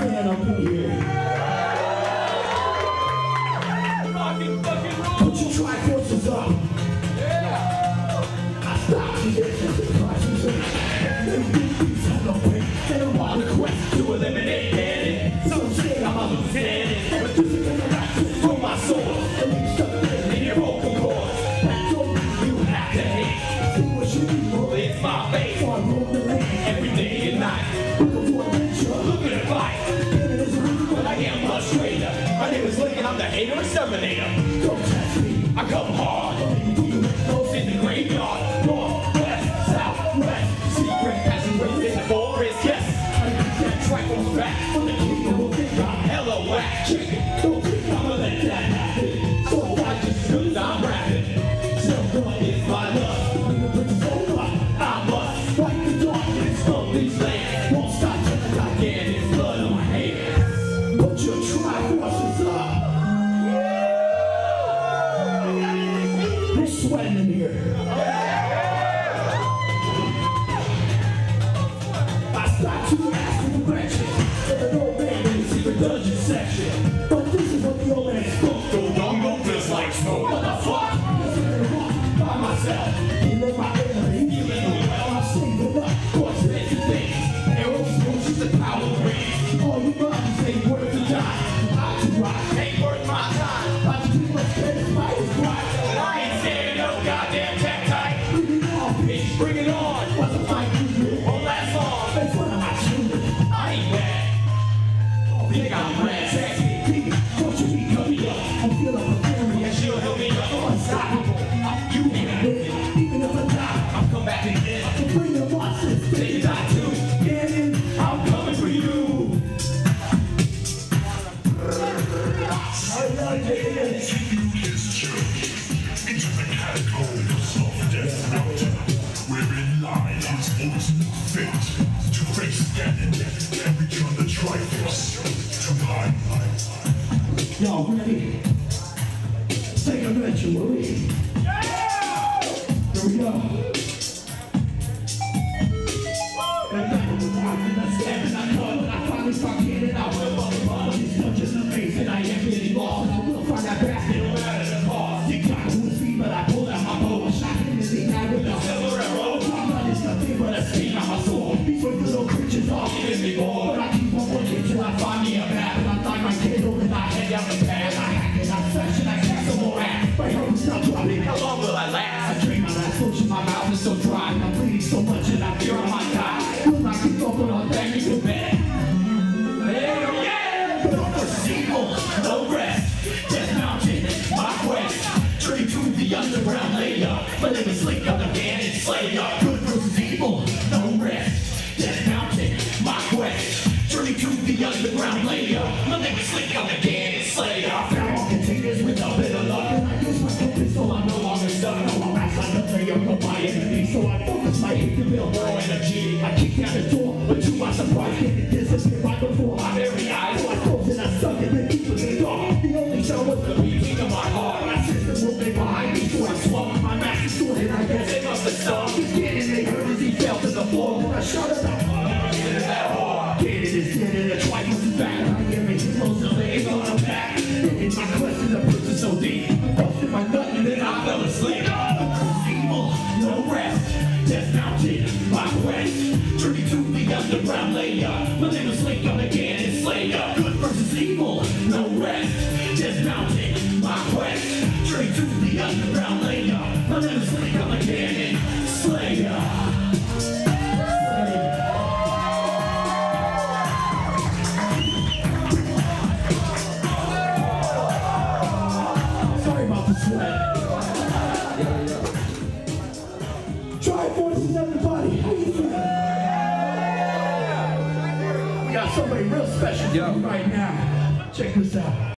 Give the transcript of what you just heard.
man up in here. Put your Triforces up. I stopped you there since the crisis. They don't want a quest to eliminate Ganon. Some say I'm a lieutenant, but this is gonna rap for my soul. And you stuck there in your vocal cords. That's all you have to hate. See what you do, it's my face. So I roll the land every day and night. Looking for adventure, looking to fight. Ganon is a reason, but I am much greater. My name is Lincoln, I'm the hater exterminator. Don't test me, I come hard. Those in the graveyard. North, west, south, west. Secret passageways in the forest, yes. I get Triforce back from the kingdom of think I'm hella whack. Chicken, don't think I'ma let that happen. So I just cause I'm rapping. Self-one is my love. When the bridge is over, I must fight the darkness of these lands. Won't stop till I got Ganon's blood on my hands. Put your Triforces up. They're sweating in here. I stopped to ask for directions. And an old man in the secret dungeon section. But this is what the old man spoke. Go dongo feels like smoke. What the fuck? I'm sitting around by myself. Healing my enemy. Healing the well. I'm saving up. Course things. Arrows, motions, and power rings. All you buttons ain't worth the dime. I can rock. Ain't worth my time. I just keep my scared as fighters cry. But I ain't scared no goddamn tech tight. Bring it on, bitch. Bring it on. What's a fight you do? Won't last long. Make fun of my children. I ain't bad. Think I'm mad. Sexy. Don't you be coming up. I feel like a fairy and she'll help me up. Unstoppable. You ain't a bitch. Even if I die, I'll come back again. So bring your monsters. Say you die too. Ganon, I'm coming for you. Into the catacombs of Death Mountain, wherein lies his ultimate fate to face Ganon and return the Triforce to life. Y'all ready? Take a venture, will we? Here we go. And back in the dark, and I stab and I cut, and I finally start getting out. These dungeons amazing, I am getting lost. I will find that bastard no matter the cost. You got who is me, but I pulled out my bow. I shot him in the eye with a silver arrow. My blood is nothing but a sting on my sword. These were little creatures all giving me more. But I keep on working till I find me a map. And I find my candle and I head down the path. I hack it, I slash and I cast some more ass. My heart is not dropping, how long will I last? I drink my last lotion, my mouth is so dry. And I'm bleeding so much and I fear I might die. Will I keep open on that me to bed? Hell yeah! But I'm versus evil, no rest. Death Mountain, my quest. Journey to the underground layer. My name is Link, I'm the Ganon Slayer. Good versus evil, no rest. Death Mountain, my quest. Journey to the underground layer. My name is Link, I'm the Ganon Slayer. I found all containers with a bit of luck. And I use my compass so I'm no longer stuck. No, I'm act like a player of my enemy. So I focus my hate to build more energy. I kick down the door, but to my surprise, Ganon disappeared right before my very eyes. So I froze and I stuck in the deep of the dark. The only sound was the beating of my heart. My system will be behind me, so I swung my master sword and I guess it must have stung. Ganon, they heard as he fell to the floor. When I shot it up, Ganon is dead and the Triforce is back. I am making close to legs on a back. And my quest is a prison so deep. I busted my nut and then I fell asleep. Evil, no rest. Death Mountain, my quest. Journey to the underground layer. My name is Link, I'm the Ganon Slayer. Good versus evil, no rest. Death Mountain, my quest. Journey to the underground layer. My name is Link, I'm the Ganon Slayer. Sorry about the sweat. Triforces, everybody. How you feeling? We got somebody real special right now. Check this out.